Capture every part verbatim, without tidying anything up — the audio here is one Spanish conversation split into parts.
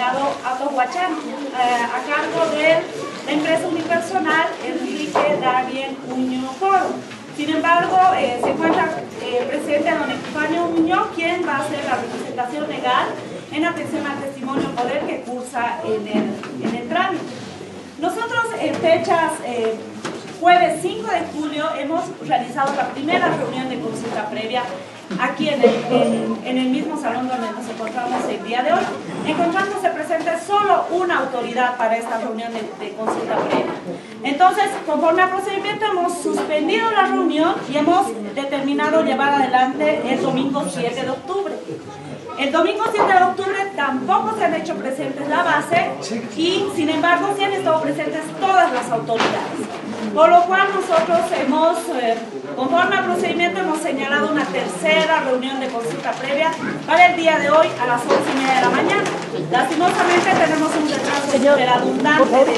denominado Atohuachán, eh, a cargo de la empresa unipersonal Enrique Daniel Uño Coro. Sin embargo, eh, se encuentra eh, presente don Epifanio Uño, quien va a hacer la representación legal en atención al testimonio poder que cursa en el, en el trámite. Nosotros en fechas eh, jueves cinco de julio hemos realizado la primera reunión de consulta previa aquí en el, en, en el mismo salón donde nos encontramos el día de hoy, encontrándose presente solo una autoridad para esta reunión de, de consulta previa. Entonces, conforme al procedimiento, hemos suspendido la reunión y hemos determinado llevar adelante el domingo siete de octubre. El domingo siete de octubre tampoco se han hecho presentes la base y, sin embargo, sí han estado presentes todas las autoridades. Por lo cual nosotros hemos, eh, conforme al procedimiento, hemos señalado una tercera reunión de consulta previa para el día de hoy a las once y media de la mañana. Lastimosamente tenemos un retraso superabundante de,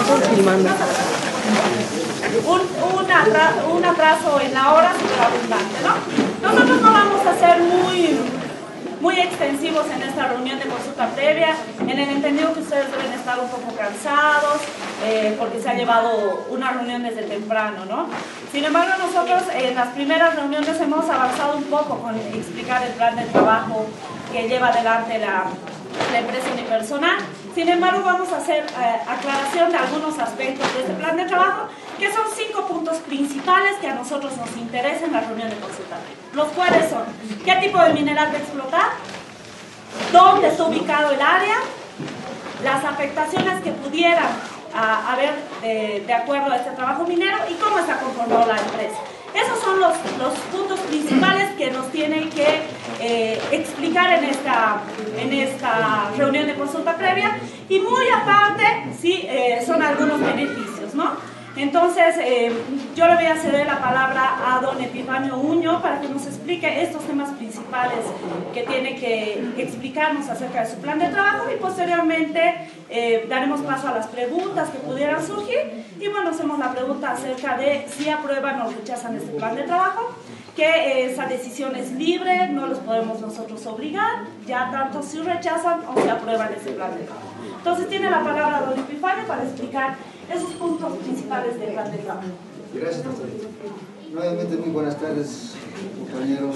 un, un, atra, un atraso en la hora superabundante, ¿no? Nosotros no vamos a ser muy... muy extensivos en esta reunión de consulta previa, en el entendido que ustedes deben estar un poco cansados, eh, porque se ha llevado una reunión desde temprano, ¿no? Sin embargo, nosotros en las primeras reuniones hemos avanzado un poco con explicar el plan de trabajo que lleva adelante la, la empresa unipersonal. Sin embargo, vamos a hacer eh, aclaración de algunos aspectos de este plan de trabajo, que son cinco puntos principales que a nosotros nos interesan en la reunión de consulta previa. Los cuales son: ¿qué tipo de mineral de explotar? ¿Dónde está ubicado el área? Las afectaciones que pudieran a, haber de, de acuerdo a este trabajo minero y cómo está conformada la empresa. Esos son los, los puntos principales que nos tienen que eh, explicar en esta, en esta reunión de consulta previa, y muy aparte, sí, eh, son algunos beneficios, ¿no? Entonces, eh, yo le voy a ceder la palabra a don Epifanio Uño para que nos explique estos temas principales que tiene que explicarnos acerca de su plan de trabajo, y posteriormente eh, daremos paso a las preguntas que pudieran surgir. Y bueno, hacemos la pregunta acerca de si aprueban o rechazan este plan de trabajo, que eh, esa decisión es libre, no los podemos nosotros obligar, ya tanto si rechazan o si aprueban ese plan de trabajo. Entonces tiene la palabra don Epifanio para explicar esos puntos principales del plan de trabajo. Gracias, doctor. Nuevamente, muy buenas tardes, compañeros.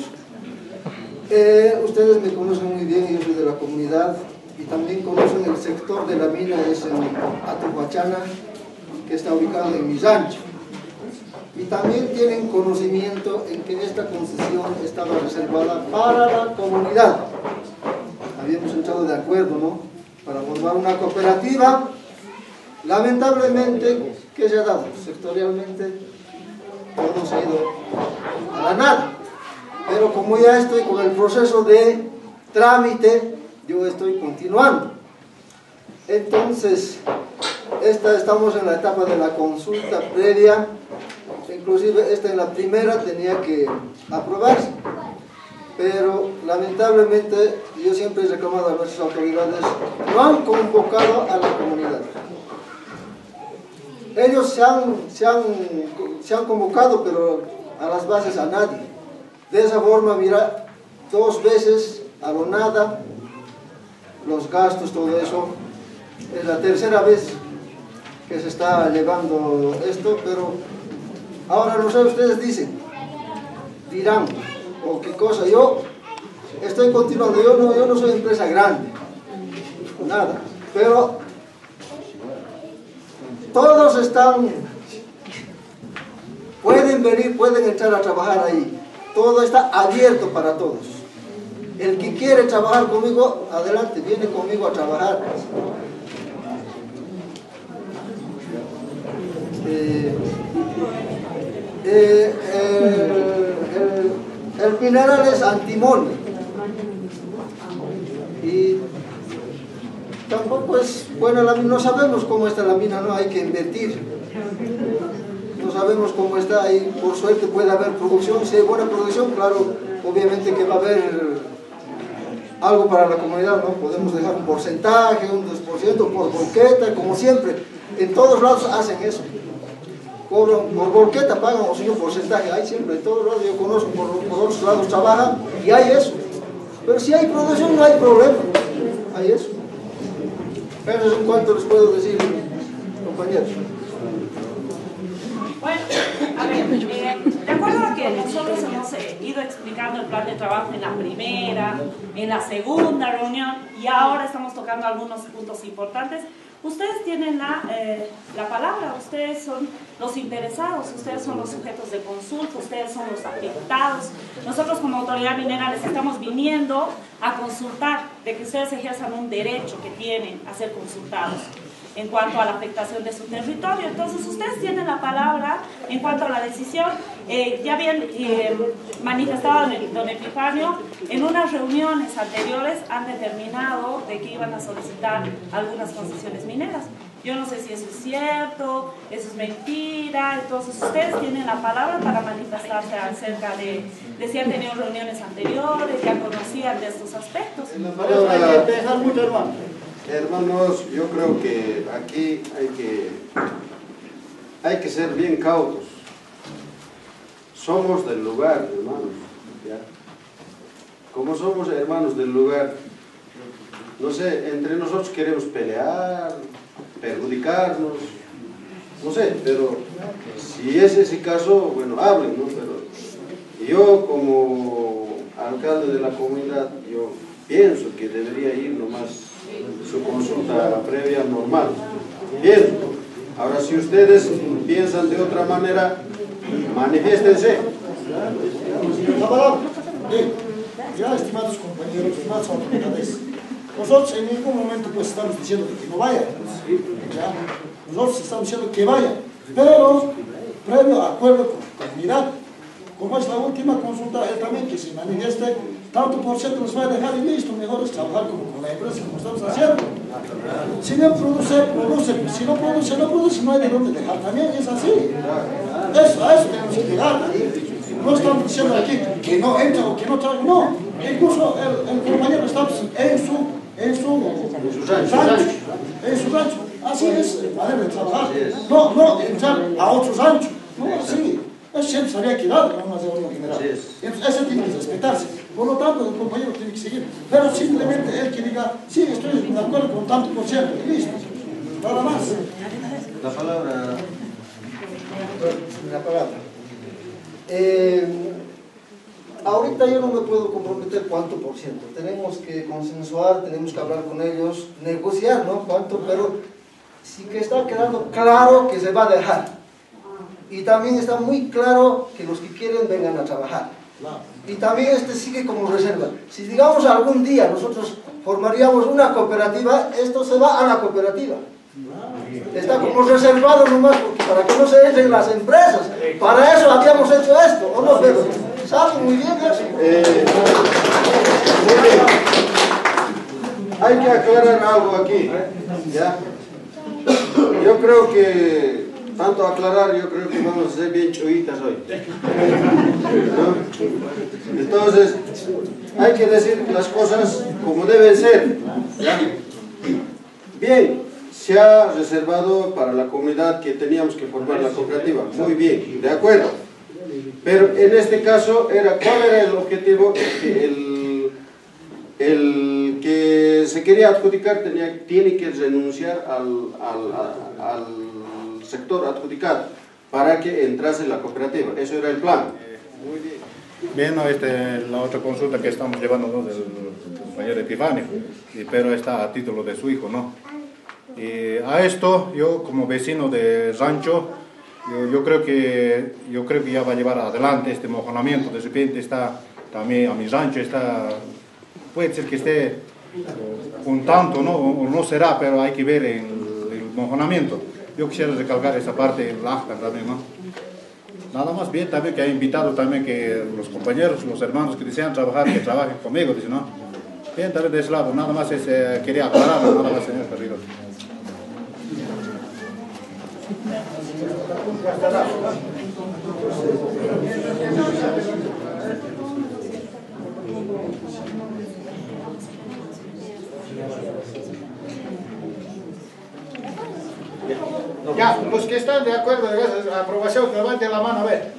Eh, ustedes me conocen muy bien, yo soy de la comunidad, y también conocen el sector de la mina, es en Atohuachana, que está ubicado en Misancho. Y también tienen conocimiento en que esta concesión estaba reservada para la comunidad. Habíamos entrado de acuerdo, ¿no?, para formar una cooperativa. Lamentablemente, ¿qué se ha dado? Sectorialmente, todo se ha ido a la nada. Pero como ya estoy con el proceso de trámite, yo estoy continuando. Entonces, esta, estamos en la etapa de la consulta previa. Inclusive esta en la primera tenía que aprobarse. Pero lamentablemente, yo siempre he reclamado a nuestras autoridades, no han convocado a la comunidad. Ellos se han, se, han, se han convocado, pero a las bases a nadie. De esa forma, mira, dos veces a lo nada, los gastos, todo eso. Es la tercera vez que se está llevando esto, pero ahora no sé, ustedes dicen, dirán, o qué cosa. Yo estoy continuando, yo no, yo no soy empresa grande, nada, pero todos están, pueden venir, pueden entrar a trabajar ahí. Todo está abierto para todos. El que quiere trabajar conmigo, adelante, viene conmigo a trabajar. Eh, eh, eh, el, el mineral es antimonio. Y tampoco es buena la mina, no sabemos cómo está la mina, no hay que invertir. No sabemos cómo está ahí, por suerte puede haber producción, si hay buena producción, claro, obviamente que va a haber algo para la comunidad, ¿no? Podemos dejar un porcentaje, un dos por ciento por volqueta, como siempre, en todos lados hacen eso. Cobran por volqueta, pagan o si no porcentaje, hay siempre, en todos lados, yo conozco, por, por otros lados trabajan y hay eso. Pero si hay producción no hay problema, hay eso. Eso es en cuanto les puedo decir, compañeros. Bueno, a ver, eh, de acuerdo a que nosotros hemos eh, ido explicando el plan de trabajo en la primera, en la segunda reunión y ahora estamos tocando algunos puntos importantes, ustedes tienen la, eh, la palabra, ustedes son los interesados, ustedes son los sujetos de consulta, ustedes son los afectados. Nosotros como autoridad minera les estamos viniendo a consultar de que ustedes ejerzan un derecho que tienen a ser consultados en cuanto a la afectación de su territorio. Entonces ustedes tienen la palabra en cuanto a la decisión. Eh, ya habían eh, manifestado don Epifanio, en unas reuniones anteriores han determinado de que iban a solicitar algunas concesiones mineras. Yo no sé si eso es cierto, eso es mentira. Entonces ustedes tienen la palabra para manifestarse acerca de, de si han tenido reuniones anteriores, ya conocían de estos aspectos. Hay que dejar mucho, hermano. Hermanos, yo creo que aquí hay que, hay que ser bien cautos. Somos del lugar, hermanos, ¿ya? Como somos hermanos del lugar, no sé, entre nosotros queremos pelear, perjudicarnos, no sé, pero si es ese caso, bueno, hablen, ¿no? Pero yo como alcalde de la comunidad, yo pienso que debería ir nomás su consulta previa normal. Bien, ahora si ustedes piensan de otra manera, manifiéstense. La palabra. Bien, ya estimados compañeros, estimadas autoridades, nosotros en ningún momento pues estamos diciendo que no vaya, ¿ya? Nosotros estamos diciendo que vaya, pero previo acuerdo con la comunidad. Como es la última consulta, él también que se manifieste, tanto por ciento nos va a dejar y listo, mejor es trabajar como con la empresa, como estamos haciendo. Si no produce, produce, si no produce, no produce, no hay de dónde dejar, también es así. Eso, a eso tenemos que llegar. No estamos diciendo aquí que no entra o que no traga, no. Incluso el, el compañero está en su, en su rancho, en su rancho. Así es, manera de trabajar. No, no entrar a otro rancho, no, así. Eso siempre se había quedado en una reunión general. Entonces, eso tiene que respetarse. Por lo tanto, el compañero tiene que seguir. Pero simplemente él que diga, sí, estoy de acuerdo con tanto por ciento, y listo. Nada más. La palabra. La palabra. Eh, ahorita yo no me puedo comprometer cuánto por ciento. Tenemos que consensuar, tenemos que hablar con ellos, negociar, ¿no? Cuánto, pero sí que está quedando claro que se va a dejar. Y también está muy claro que los que quieren vengan a trabajar. Y también este sigue como reserva. Si digamos algún día nosotros formaríamos una cooperativa, esto se va a la cooperativa. Está como reservado nomás para que no se entren las empresas. Para eso habíamos hecho esto, ¿o no? Pero sabe muy bien eso. Eh, muy bien. Hay que aclarar algo aquí, ¿ya? Yo creo que tanto aclarar, yo creo que vamos a ser bien chuitas hoy, ¿no? Entonces, hay que decir las cosas como deben ser, ¿ya? Bien, se ha reservado para la comunidad que teníamos que formar la cooperativa, muy bien, de acuerdo, pero en este caso, era, ¿cuál era el objetivo? El, el que se quería adjudicar tenía, tiene que renunciar al, al, al, al sector adjudicado para que entrase en la cooperativa. Eso era el plan. Muy bien. Bien, no, este, la otra consulta que estamos llevando, ¿no?, del compañero Epifanio, y, pero está a título de su hijo, ¿no? Y a esto, yo como vecino de rancho, yo, yo, creo que, yo creo que ya va a llevar adelante este mojonamiento. De repente está también a mi rancho, está, puede ser que esté un tanto, ¿no? O no será, pero hay que ver el, el mojonamiento. Yo quisiera recalcar esa parte en la acta también, ¿no? Nada más bien también que he invitado también que los compañeros, los hermanos que desean trabajar, que trabajen conmigo, dice, ¿no? Bien, también de ese lado, nada más es, eh, quería aclarar, nada más, señor Carrillo. Ya, los que están de acuerdo en esa aprobación, que levanten la mano a ver.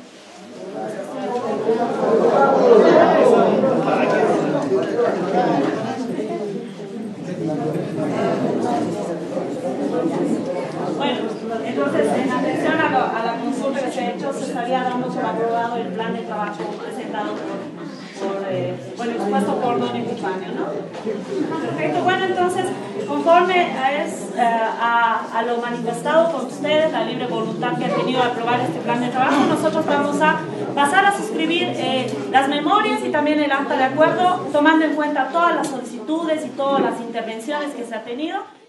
plan de trabajo presentado por, por eh, bueno, expuesto por don Epifanio, ¿no? Perfecto, bueno, entonces, conforme a, es, eh, a, a lo manifestado por ustedes, la libre voluntad que han tenido de aprobar este plan de trabajo, nosotros vamos a pasar a suscribir eh, las memorias y también el acta de acuerdo, tomando en cuenta todas las solicitudes y todas las intervenciones que se ha tenido.